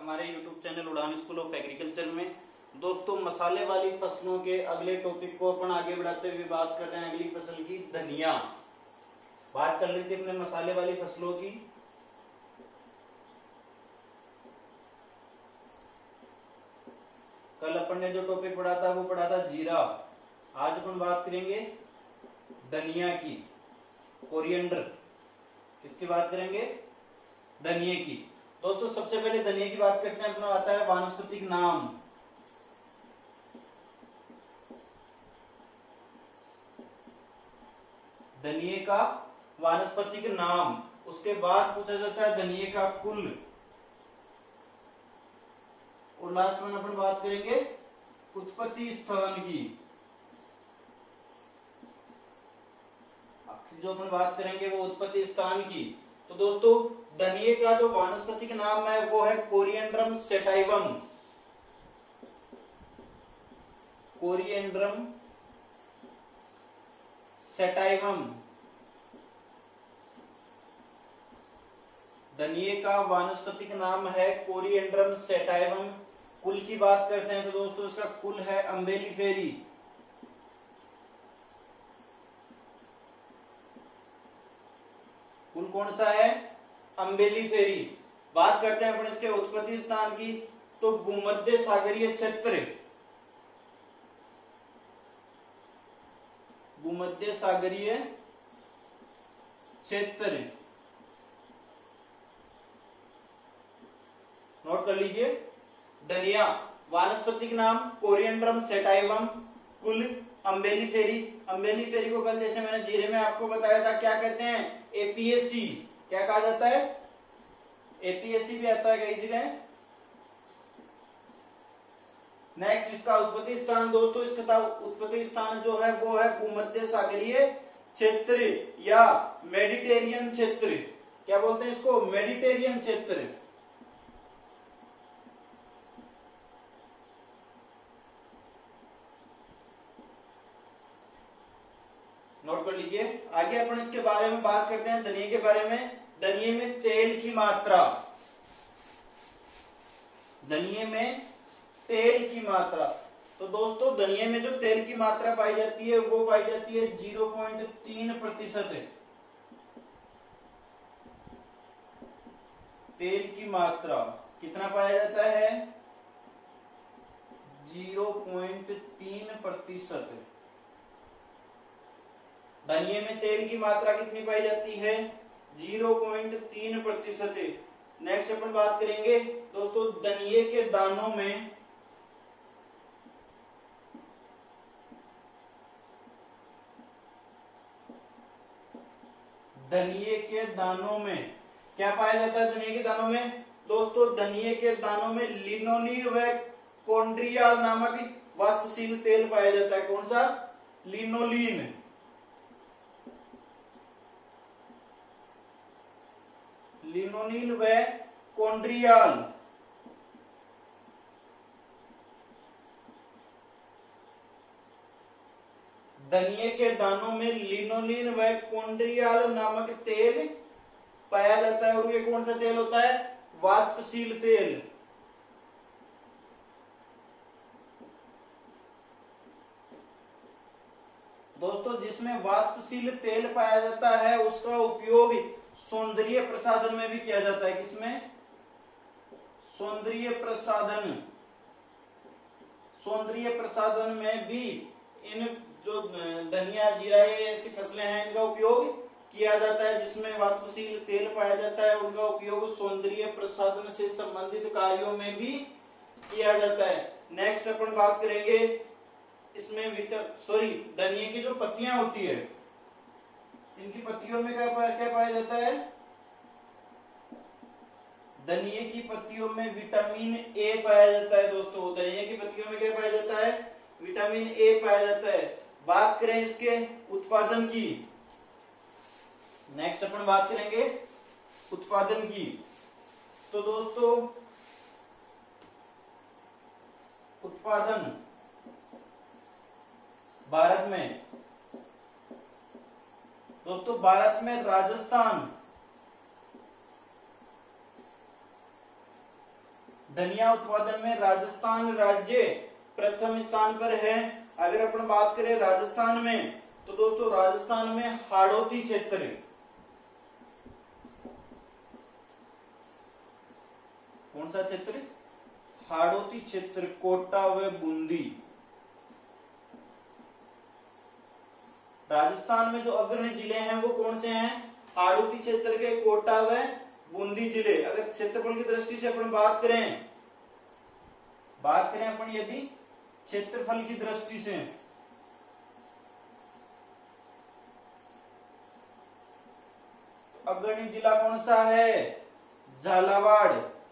हमारे YouTube channel Udaan school of agriculture में। दोस्तों, मसाले वाली फसलों के अगले टॉपिक को अपन आगे बढ़ाते हुए बात कर रहे हैं अगली फसल की, धनिया। बात चल रही थी अपने मसाले वाली फसलों की। कल अपन ने जो टॉपिक पढ़ा था वो पढ़ा था जीरा। आज अपन बात करेंगे धनिया की, कोरिएंडर। किसकी बात करेंगे? धनिये की। दोस्तों, सबसे पहले धनिये की बात करते हैं। अपना आता है वानस्पतिक नाम। धनिये का वानस्पतिक नाम, उसके बाद पूछा जाता है धनिये का कुल, और लास्ट में अपन बात करेंगे उत्पत्ति स्थान की। जो अपन बात करेंगे वो उत्पत्ति स्थान की। तो दोस्तों, धनिये का जो वानस्पतिक नाम है वो है कोरिएंड्रम सेटाइवम। Coriandrum sativum. धनिये का वानस्पतिक नाम है कोरिएंड्रम सेटाइवम। कुल की बात करते हैं तो दोस्तों इसका कुल है अम्बेलिफेरी। कुल कौन सा है? अम्बेलिफेरी। बात करते हैं अपन इसके उत्पत्ति स्थान की, तो भूमध्य सागरीय क्षेत्र। भूमध्य सागरीय क्षेत्र, नोट कर लीजिए। धनिया वानस्पतिक नाम कोरिएंड्रम सेटाइवम, कुल अम्बेलिफेरी। अम्बेलिफेरी को कल जैसे मैंने जीरे में आपको बताया था क्या कहते हैं? एपीएसी। क्या कहा जाता है? एपीएसी भी आता है कई जगह। नेक्स्ट इसका उत्पत्ति स्थान। दोस्तों, इसका उत्पत्ति स्थान जो है वो है भूमध्य सागरीय क्षेत्र या मेडिटेरियन क्षेत्र। क्या बोलते हैं इसको? मेडिटेरियन क्षेत्र। नोट कर लीजिए। आगे अपन इसके बारे में बात करते हैं, धनिये के बारे में। धनिये में तेल की मात्रा। धनिये में तेल की मात्रा। तो दोस्तों, धनिये में जो तेल की मात्रा पाई जाती है वो पाई जाती है 0.3%। तेल की मात्रा कितना पाया जाता है? 0.3%। धनिये में तेल की मात्रा कितनी पाई जाती है? 0.3%। नेक्स्ट अपन बात करेंगे दोस्तों धनिये के दानों में। धनिये के दानों में क्या पाया जाता है? धनिये के दानों में दोस्तों, धनिये के दानों में लिनोलीन व कॉन्ड्रियाल नामक वाष्पशील तेल पाया जाता है। कौन सा? लिनोलीन। लिनोलीन व कॉन्ड्रियाल। धनिये के दानों में लिनोलीन व कॉन्ड्रियाल नामक तेल पाया जाता है। और ये कौन सा तेल होता है? वाष्पशील तेल। दोस्तों, जिसमें वाष्पशील तेल पाया जाता है उसका उपयोग सौंदर्य प्रसाधन में भी किया जाता है। किसमें? सौंदर्य प्रसाधन। सौंदर्य प्रसाधन में भी इन जो धनिया, जीरा, ये ऐसी फसलें हैं इनका उपयोग किया जाता है। जिसमें वाष्पशील तेल पाया जाता है उनका उपयोग सौंदर्य प्रसाधन से संबंधित कार्यों में भी किया जाता है। नेक्स्ट अपन बात करेंगे इसमें धनिये की जो पत्तियां होती है, इनकी पत्तियों में क्या पाया जाता है? धनिये की पत्तियों में विटामिन ए पाया जाता है। दोस्तों, धनिये की पत्तियों में क्या पाया जाता है? विटामिन ए पाया जाता है। बात करें इसके उत्पादन की। नेक्स्ट अपन बात करेंगे उत्पादन की। तो दोस्तों, उत्पादन भारत में, दोस्तों भारत में राजस्थान धनिया उत्पादन में राजस्थान राज्य प्रथम स्थान पर है। अगर अपन बात करें राजस्थान में, तो दोस्तों राजस्थान में हाड़ौती क्षेत्र, कौन सा क्षेत्र? हाड़ौती क्षेत्र, कोटा व बूंदी। राजस्थान में जो अग्रणी जिले हैं वो कौन से हैं? हाड़ौती क्षेत्र के कोटा व बूंदी जिले। अगर क्षेत्रफल की दृष्टि से अपन बात करें अपन यदि क्षेत्रफल की दृष्टि से, तो अग्रणी जिला कौन सा है? झालावाड़।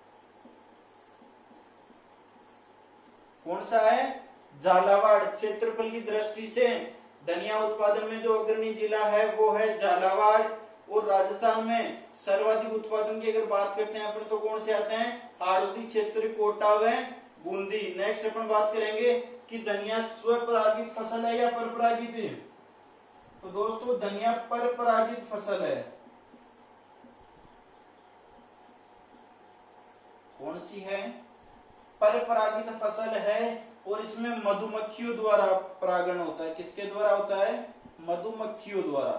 कौन सा है? झालावाड़। क्षेत्रफल की दृष्टि से धनिया उत्पादन में जो अग्रणी जिला है वो है झालावाड़। और राजस्थान में सर्वाधिक उत्पादन की अगर बात करते हैं अपन, तो कौन से आते हैं? हाड़ौती क्षेत्र, कोटा व बूंदी। नेक्स्ट अपन बात करेंगे कि धनिया स्वपरागित फसल है या परपरागित है। तो दोस्तों धनिया परपरागित फसल है। कौन सी है? परपरागित फसल है। और इसमें मधुमक्खियों द्वारा परागण होता है। किसके द्वारा होता है? मधुमक्खियों द्वारा।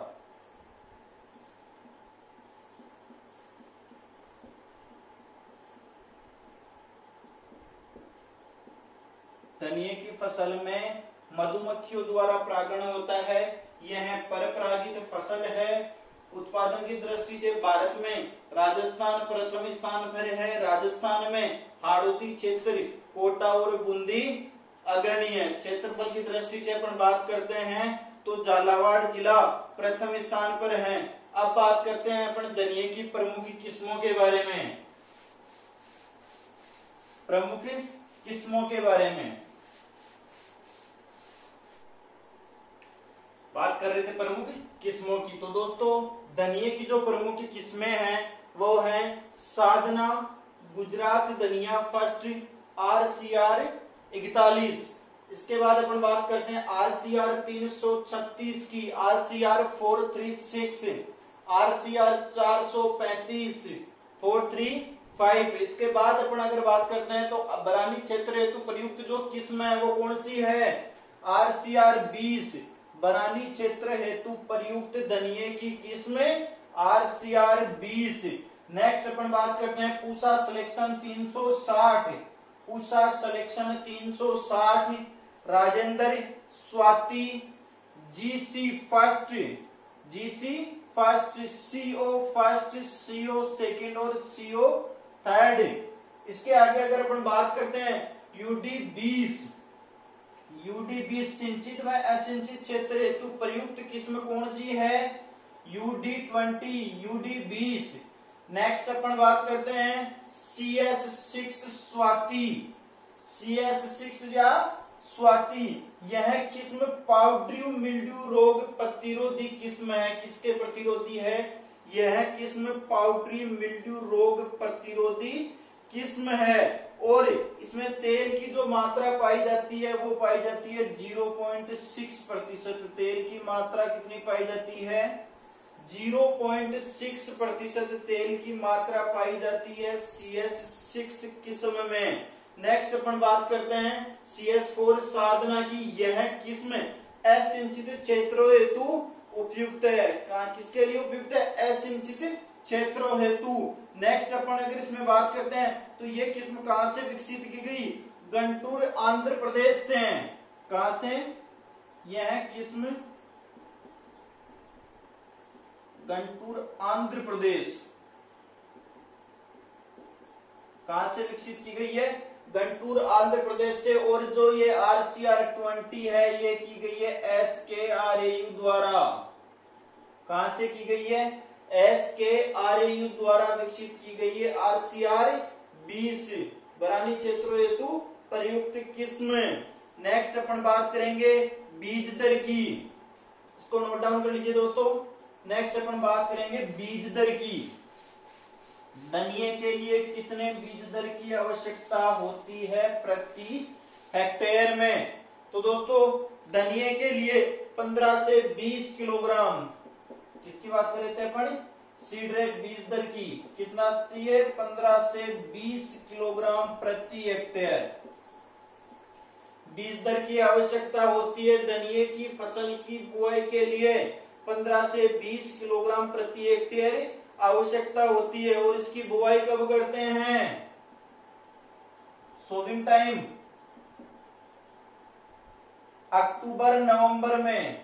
धनिये की फसल में मधुमक्खियों द्वारा परागण होता है। यह परपरागित फसल है। उत्पादन की दृष्टि से भारत में राजस्थान प्रथम स्थान पर है। राजस्थान में हाड़ौती क्षेत्र, कोटा और बूंदी अग्रणी है। क्षेत्रफल की दृष्टि से अपन बात करते हैं तो झालावाड़ जिला प्रथम स्थान पर है। अब बात करते हैं अपन धनिये की प्रमुख किस्मों के बारे में। प्रमुख किस्मों के बारे में बात कर रहे थे, प्रमुख किस्मों की। तो दोस्तों धनिये की जो प्रमुख किस्में हैं वो हैं साधना, गुजरात धनिया फर्स्ट, RCR 41। इसके बाद अपन बात करते हैं RCR 336 की, RCR 436, RCR 435, 435। इसके बाद अपन अगर बात करते हैं तो बरानी क्षेत्र हेतु प्रयुक्त जो किस्म है वो कौन सी है? RCR 20। बरानी क्षेत्र हेतु प्रयुक्त धनिये की किस्म RCR 20। नेक्स्ट अपन बात करते हैं Pusa selection 360, Pusa selection 360, Rajendra Swati, GC first, CO first, CO second और CO थर्ड। इसके आगे अगर अपन बात करते हैं UD 20, सिंचित व असिंचित क्षेत्र हेतु प्रयुक्त किस्म कौन सी है? UD 20, UD 20। नेक्स्ट अपन बात करते हैं CS6 स्वाति, CS6 या स्वाति। यह किस्म पाउडरी मिल्ड्यू रोग प्रतिरोधी किस्म है। किसके प्रतिरोधी है? यह किस्म पाउडरी मिल्ड्यू रोग प्रतिरोधी किस्म है। और इसमें तेल की जो मात्रा पाई जाती है वो पाई जाती है 0.6%। तेल की मात्रा कितनी पाई जाती है? 0.6% तेल की मात्रा पाई जाती है CS6 किस्म में। नेक्स्ट अपन बात करते हैं CS4 साधना की। यह किस्म असिंचित क्षेत्रों हेतु उपयुक्त है। किसके लिए उपयुक्त है? असिंचित क्षेत्रों हेतु। नेक्स्ट अपन अगर इसमें बात करते हैं तो ये किस्म कहां से विकसित की गई? गंटूर आंध्र प्रदेश से। कहां से? यह किस्म गंटूर आंध्र प्रदेश। कहां से विकसित की गई है? गंटूर आंध्र प्रदेश से। और जो ये RCR 20 है ये की गई है SKRAU द्वारा। कहां से की गई है? SKRAU द्वारा विकसित की गई है RCR 20 बरानी क्षेत्रों हेतु प्रयुक्त किस्म। नेक्स्ट अपन बात करेंगे बीज दर की। इसको नोट डाउन कर लीजिए दोस्तों। नेक्स्ट अपन बात करेंगे बीज दर की। धनिये के लिए कितने बीज दर की आवश्यकता होती है प्रति हेक्टेयर में? तो दोस्तों धनिये के लिए 15 से 20 किलोग्राम, किसकी बात कर रहे थे अपन? सीड रेट बीज दर की कितना चाहिए, 15 से 20 किलोग्राम प्रति हेक्टेयर बीज दर की आवश्यकता होती है धनिये की फसल की बुआई के लिए। 15 से 20 किलोग्राम प्रति हेक्टेयर आवश्यकता होती है। और इसकी बुआई कब करते हैं, सोविंग टाइम अक्टूबर नवंबर में,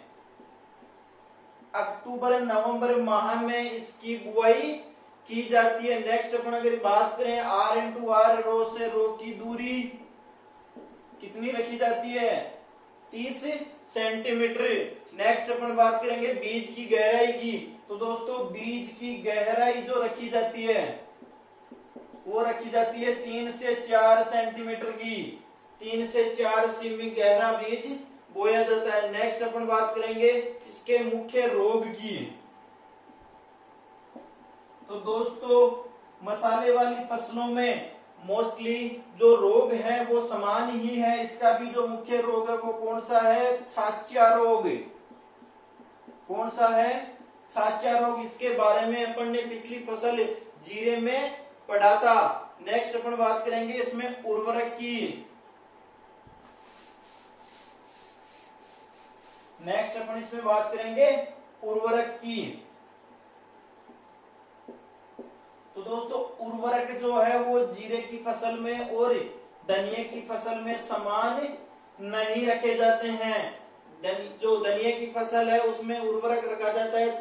अक्टूबर नवंबर माह में इसकी बुआई की जाती है। नेक्स्ट अपन अगर बात करें R इंटू आर, रो से रो की दूरी कितनी रखी जाती है, 30 सेंटीमीटर। नेक्स्ट अपन बात करेंगे बीज की गहराई की। तो दोस्तों बीज की गहराई जो रखी जाती है वो रखी जाती है 3 से 4 सेंटीमीटर की। 3 से 4 सेमी गहरा बीज बोया जाता है। नेक्स्ट अपन बात करेंगे इसके मुख्य रोग की। तो दोस्तों मसाले वाली फसलों में मोस्टली जो रोग है वो समान ही है। इसका भी जो मुख्य रोग है वो कौन सा है, छाछिया रोग। कौन सा है, छाछिया रोग। इसके बारे में अपन ने पिछली फसल जीरे में पढ़ा था। नेक्स्ट अपन बात करेंगे इसमें उर्वरक की। नेक्स्ट अपन इसमें बात करेंगे उर्वरक की। तो दोस्तों उर्वरक जो है वो जीरे की फसल में और धनिये की फसल में समान नहीं रखे जाते हैं। जो धनिये की फसल है उसमें उर्वरक रखा जाता है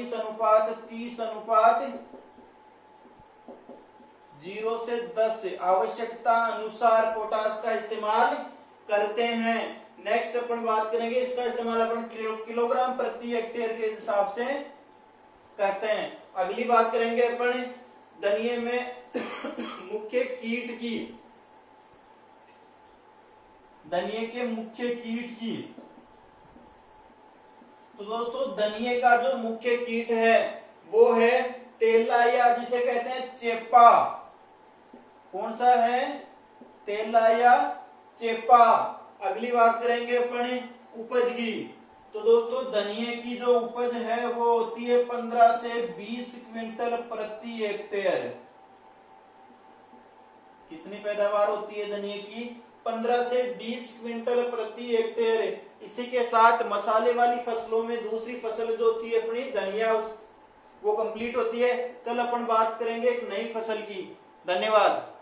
40:30:0 से 10। आवश्यकता अनुसार पोटास का इस्तेमाल करते हैं। नेक्स्ट अपन बात करेंगे इसका इस्तेमाल अपन किलोग्राम प्रति हेक्टेयर के हिसाब से करते हैं। अगली बात करेंगे अपन धनिये में मुख्य कीट की। धनिये के मुख्य कीट की। तो दोस्तों धनिये का जो मुख्य कीट है वो है तेला, या जिसे कहते हैं चेपा। कौन सा है, तेला या चेपा। अगली बात करेंगे अपन उपज की। तो दोस्तों धनिये की जो उपज है वो होती है 15 से 20 क्विंटल प्रति हेक्टेयर। कितनी पैदावार होती है धनिये की, 15 से 20 क्विंटल प्रति हेक्टेयर। इसी के साथ मसाले वाली फसलों में दूसरी फसल जो होती है अपनी धनिया वो कंप्लीट होती है। कल अपन बात करेंगे एक नई फसल की। धन्यवाद।